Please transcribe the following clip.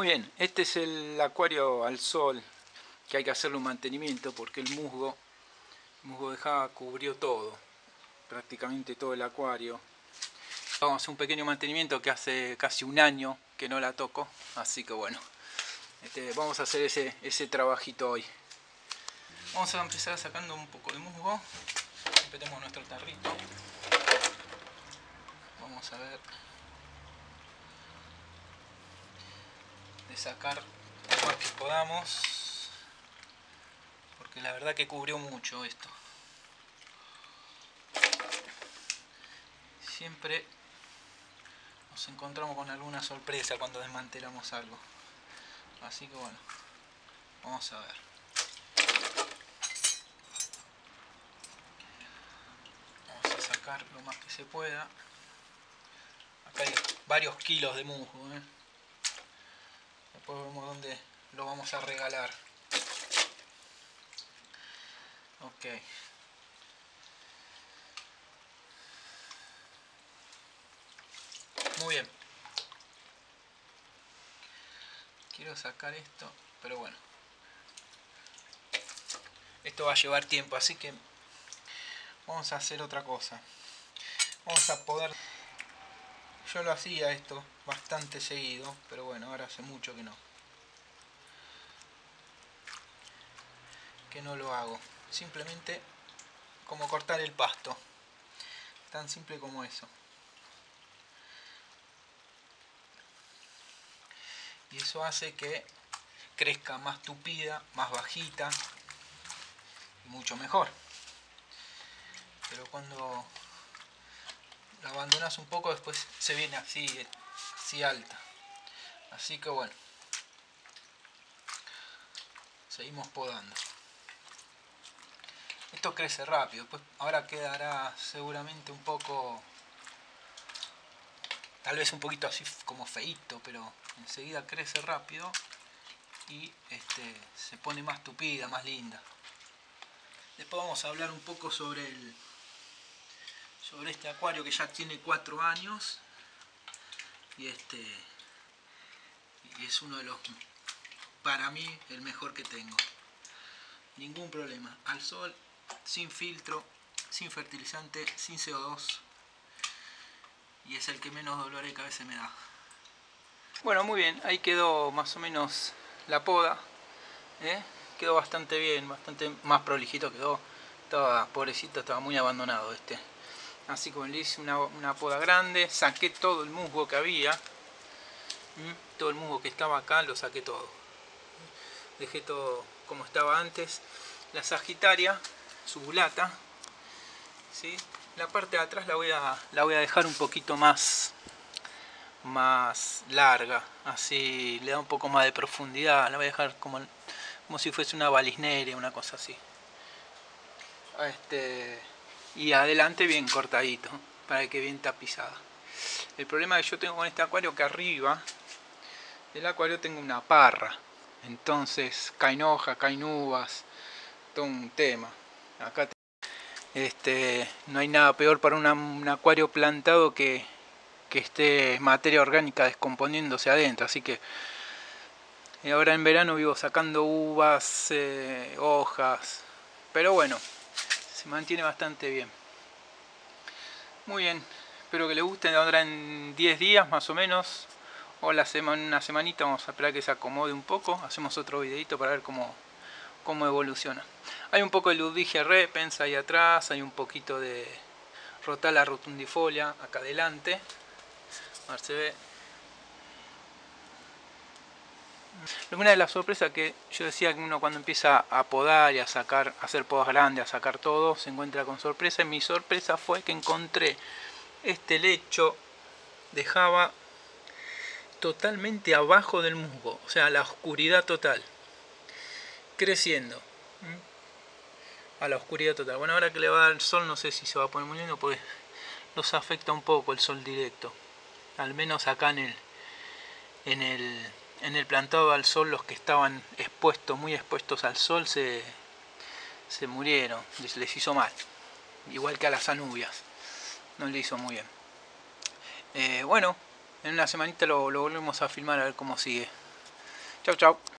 Muy bien, este es el acuario al sol, que hay que hacerle un mantenimiento porque el musgo de Java cubrió todo, prácticamente todo el acuario. Vamos a hacer un pequeño mantenimiento que hace casi un año que no la toco, así que bueno, vamos a hacer ese trabajito hoy. Vamos a empezar sacando un poco de musgo. Siempre tenemos nuestro tarrito. Vamos a ver de sacar lo más que podamos, porque la verdad que cubrió mucho esto. Siempre nos encontramos con alguna sorpresa cuando desmantelamos algo, así que bueno, vamos a ver. Vamos a sacar lo más que se pueda. Acá hay varios kilos de musgo, Después vemos dónde lo vamos a regalar. Ok. Muy bien. Quiero sacar esto, pero bueno. Esto va a llevar tiempo, así que vamos a hacer otra cosa. Vamos a poder... Yo lo hacía esto bastante seguido, pero bueno, ahora hace mucho que no lo hago. Simplemente como cortar el pasto. Tan simple como eso. Y eso hace que crezca más tupida, más bajita y mucho mejor. Pero cuando la abandonas un poco, después se viene así alta. Así que bueno, seguimos podando. Esto crece rápido, pues ahora quedará seguramente un poco, tal vez un poquito así como feíto, pero enseguida crece rápido y se pone más tupida, más linda. Después vamos a hablar un poco sobre este acuario que ya tiene 4 años y es uno de los, para mí, el mejor que tengo. Ningún problema, al sol, sin filtro, sin fertilizante, sin CO2, y es el que menos dolor de cabeza me da. Bueno, muy bien, ahí quedó más o menos la poda, quedó bastante bien, bastante más prolijito quedó. Estaba pobrecito, estaba muy abandonado así que le hice una poda grande, saqué todo el musgo que había, todo el musgo que estaba acá lo saqué todo, dejé todo como estaba antes. La Sagitaria, su bulata, ¿sí? La parte de atrás la voy a dejar un poquito más larga, así le da un poco más de profundidad. La voy a dejar como si fuese una balisneria, una cosa así. Y adelante bien cortadito, para que quede bien tapizada. El problema que yo tengo con este acuario, que arriba del acuario tengo una parra, entonces caen hojas, caen uvas, todo un tema. Acá no hay nada peor para un acuario plantado que esté materia orgánica descomponiéndose adentro, así que ahora en verano vivo sacando uvas, hojas, pero bueno, se mantiene bastante bien. Muy bien, espero que les guste. Ahora en 10 días más o menos, o una semanita, vamos a esperar que se acomode un poco, hacemos otro videito para ver cómo evoluciona. Hay un poco de Ludwigia repens ahí atrás, hay un poquito de Rotala rotundifolia acá adelante. A ver, se ve. Una de las sorpresas que yo decía, que uno cuando empieza a podar y a hacer podas grandes, a sacar todo, se encuentra con sorpresa. Y mi sorpresa fue que encontré este lecho de Java totalmente abajo del musgo, o sea, la oscuridad total, creciendo a la oscuridad total. Bueno, ahora que le va a dar el sol, no sé si se va a poner muy lindo, porque los afecta un poco el sol directo. Al menos acá en el plantado al sol, los que estaban muy expuestos al sol, se murieron, les hizo mal. Igual que a las anubias, no le hizo muy bien. Bueno, en una semanita lo volvemos a filmar a ver cómo sigue. Chau, chau.